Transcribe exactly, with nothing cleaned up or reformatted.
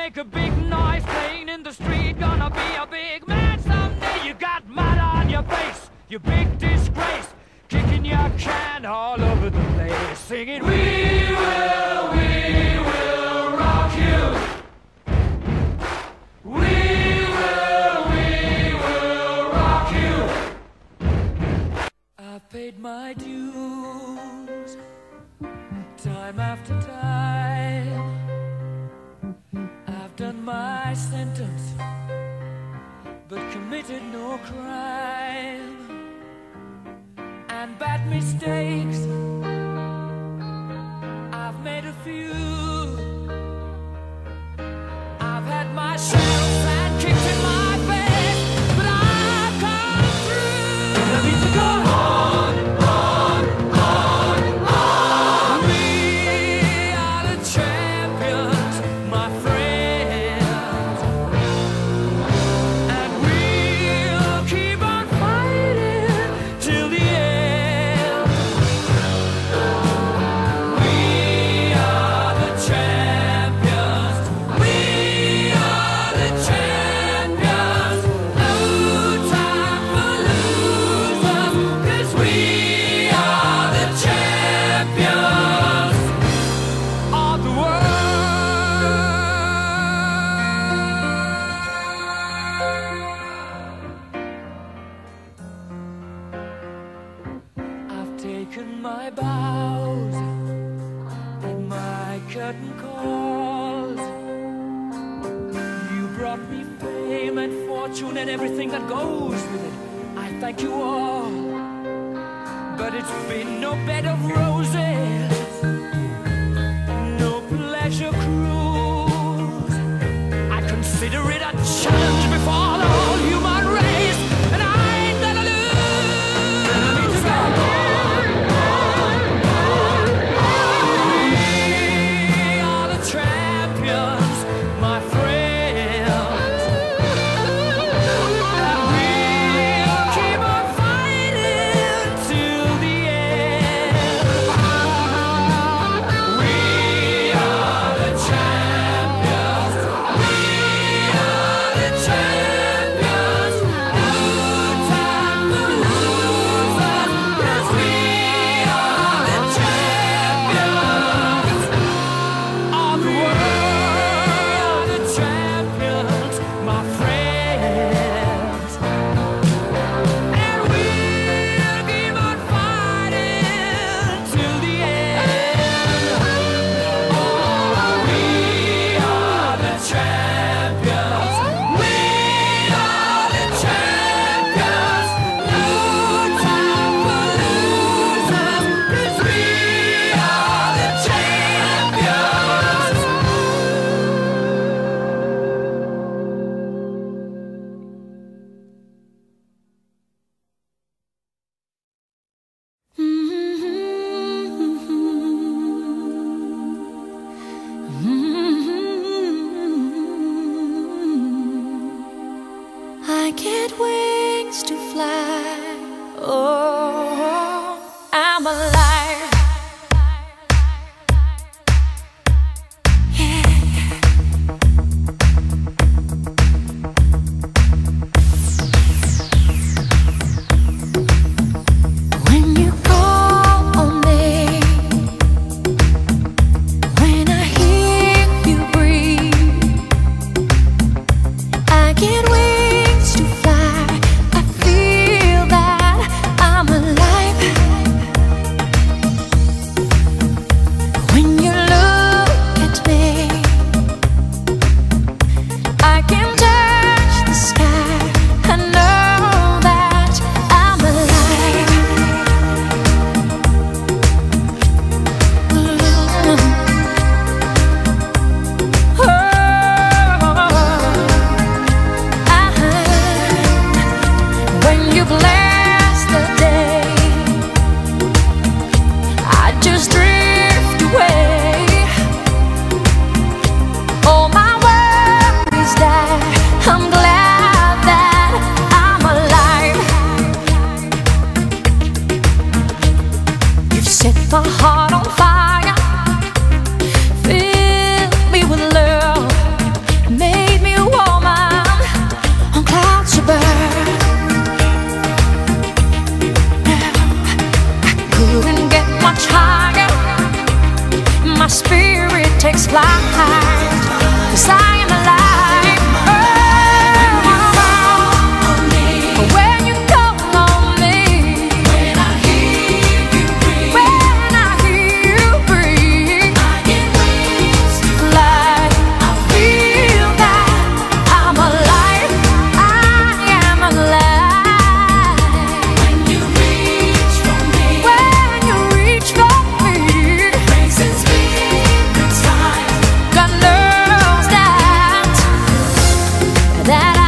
make a big noise playing in the street. Gonna be a big man someday. You got mud on your face, you big disgrace. Kicking your can all over the place, singing, we will, we will rock you. We will, we will rock you. I've paid my dues, time after time. I've done my sentence, but committed no crime. And bad mistakes, I've made a few. I've had my shells and kicks in my face, but I've come through. And I need to go on, on, on, on. We are the champions, my friends, and we'll keep on fighting till the end. Taken my bows and my curtain calls. You brought me fame and fortune and everything that goes with it. I thank you all, but it's been no bed of roses, no pleasure cruise. I consider it a challenge before the whole human race, and I ain't gonna lose. I get wings to fly. Oh, I'm alive. Yeah. When you call on me, when I hear you breathe, I get wings to fly. I feel that I'm alive. When you look at me, I can touch the sky. I know that I'm alive. Oh, I that